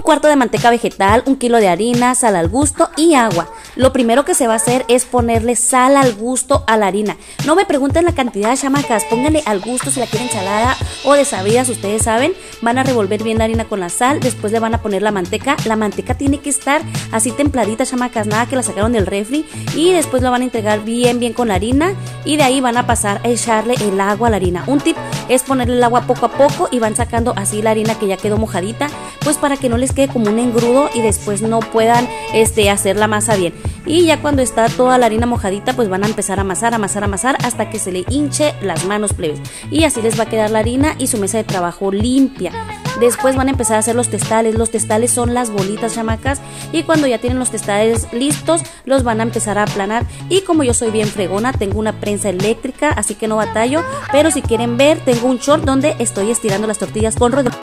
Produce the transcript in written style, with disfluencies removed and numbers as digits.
cuarto de manteca vegetal, 1 kilo de harina, sal al gusto y agua. Lo primero que se va a hacer es ponerle sal al gusto a la harina. No me pregunten la cantidad, chamacas, pónganle al gusto si la quieren salada o desabridas, ustedes saben. Van a revolver bien la harina con la sal, después le van a poner la manteca. La manteca tiene que estar así templadita, chamacas, nada que la sacaron del refri. Y después lo van a entregar bien con la harina y de ahí van a pasar a echarle el agua a la harina. Un tip es ponerle el agua poco a poco y van sacando así la harina que ya quedó mojadita, pues para que no les quede como un engrudo y después no puedan hacer la masa bien. Y ya cuando está toda la harina mojadita, pues van a empezar a amasar hasta que se le hinche las manos, plebes. Y así les va a quedar la harina y su mesa de trabajo limpia. Después van a empezar a hacer los testales. Los testales son las bolitas, chamacas, y cuando ya tienen los testales listos, los van a empezar a aplanar. Y como yo soy bien fregona, tengo una prensa eléctrica, así que no batallo. Pero si quieren ver, tengo un short donde estoy estirando las tortillas con rodillas.